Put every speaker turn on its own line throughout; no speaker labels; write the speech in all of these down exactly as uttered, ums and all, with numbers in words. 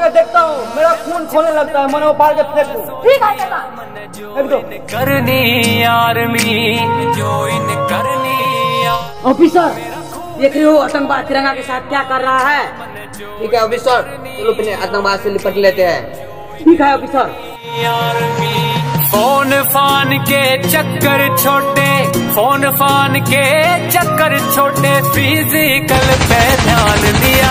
मैं देखता हूँ मेरा खून खोलने लगता है, मनो पाल के फेंकूं।
ठीक है चाचा।
करनी आर्मी ज्वाइन करनी।
ऑफिसर देख रहे हो आतंकवाद तिरंगा के साथ क्या कर रहा है?
ठीक है ऑफिसर, चलो पहले आतंकवाद से निपट लेते हैं।
ठीक है ऑफिसर।
फोन फान के चक्कर छोटे, फोन फान के चक्कर छोटे, फिजिकल पे ध्यान दिया।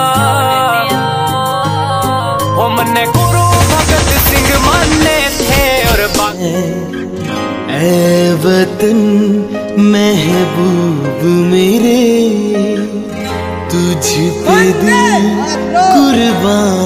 वो मन्ने गुरु भगत सिंह माने थे और
ऐ वतन महबूब मेरे, तुझ पे दिल कुर्बान।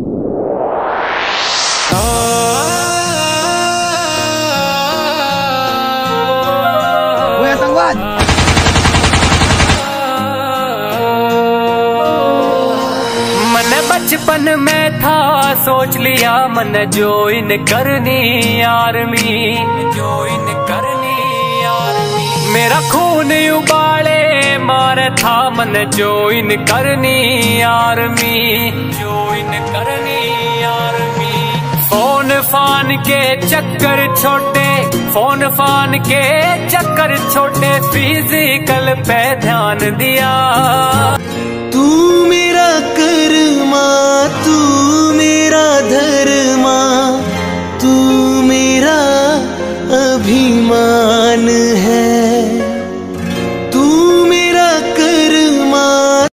मन बचपन में था सोच लिया मन ज्वाइन करनी आर्मी, ज्वाइन करनी आर्मी। मेरा खून उबाले मारे था मन ज्वाइन करनी आर्मी, ज्वाइन करनी आर्मी। फोन फान के चक्कर छोटे, फोन फान के चक्कर छोटे, फिजिकल पे ध्यान दिया।
तू